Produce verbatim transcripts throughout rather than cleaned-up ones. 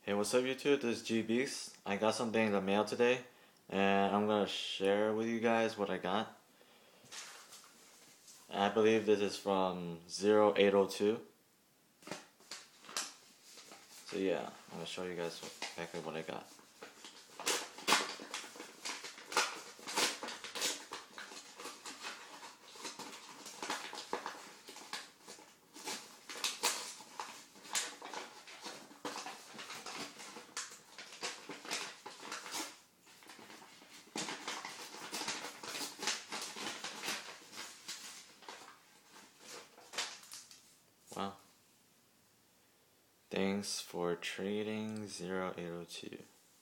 Hey, what's up YouTube? This is GBeasts. I got something in the mail today and I'm gonna share with you guys what I got. I believe this is from zero eight zero two. So yeah, I'm gonna show you guys exactly what I got. Wow. Thanks for trading zero eight zero two.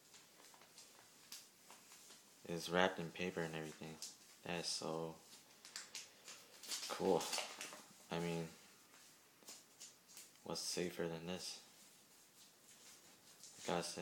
It's wrapped in paper and everything. That's so cool. I mean, what's safer than this? I gotta say.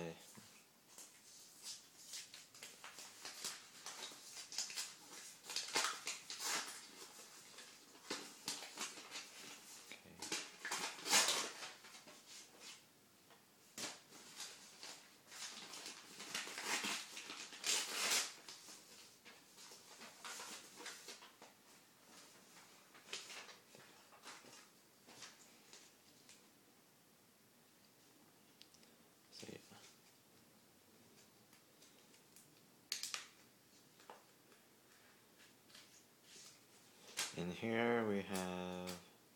In here we have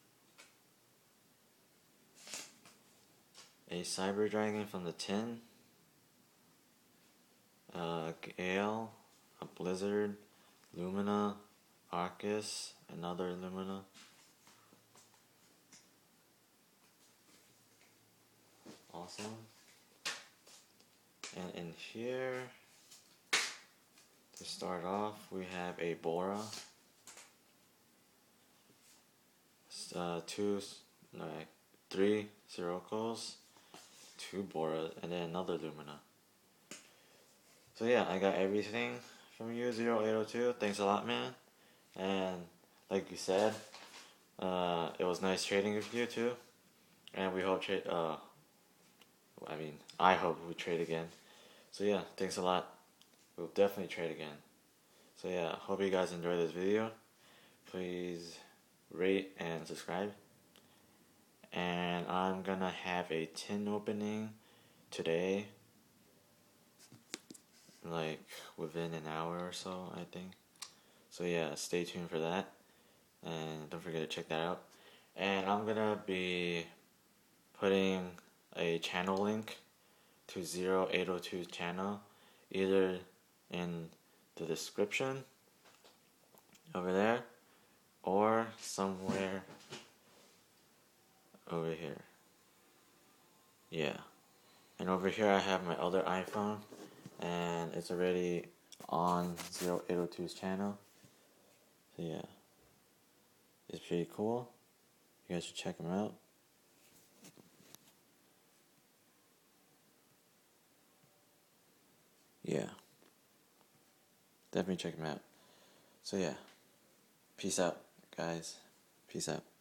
a Cyber Dragon from the tin, a Gale, a Blizzard, Lumina, Arcus, another Lumina. Awesome. And in here, to start off, we have a Bora. Uh, two, no, three Sirocco's, two Bora, and then another Lumina. So yeah, I got everything from you, zero eight zero two. Thanks a lot, man. And like you said, uh, it was nice trading with you too. And we hope trade. Uh, I mean, I hope we trade again. So yeah, thanks a lot. We'll definitely trade again. So yeah, hope you guys enjoyed this video. Please rate and subscribe. And I'm gonna have a tin opening today, like within an hour or so, I think. So yeah, stay tuned for that, and don't forget to check that out. And I'm gonna be putting a channel link to zero eight zero two's channel either in the description over there or somewhere over here. Yeah. And over here I have my other iPhone, and it's already on zero eight zero two's channel. So yeah, it's pretty cool. You guys should check them out. Yeah, definitely check them out. So yeah, peace out, guys. Peace out.